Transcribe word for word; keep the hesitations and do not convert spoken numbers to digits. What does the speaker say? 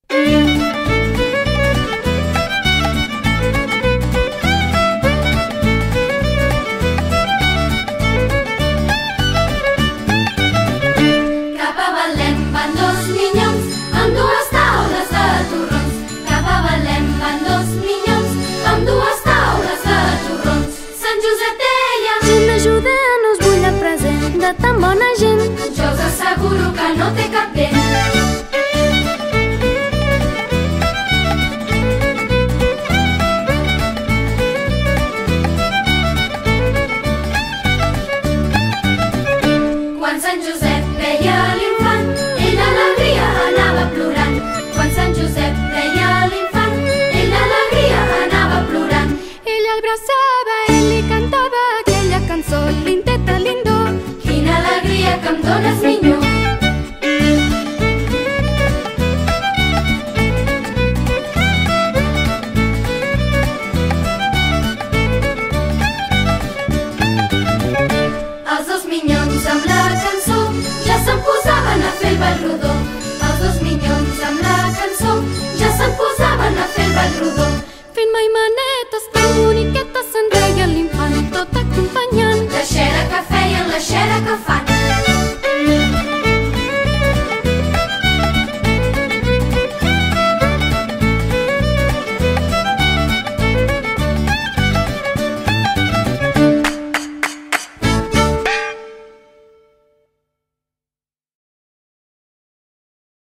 Tan bona gent, jo us asseguro que no té cap dent. Quan Sant Josep veia l'infant, ell d'alegria anava plorant. Quan Sant Josep veia l'infant, ell d'alegria anava plorant. Ell el abraçava, ell li cantava aquella cançó, lindeta, lindó. Quina alegria que em dones, minyó. Els dos minyons amb la cançó ja se'n posaven a fer el ball rodó. Els dos minyons amb la cançó ja se'n posaven a fer el ball rodó.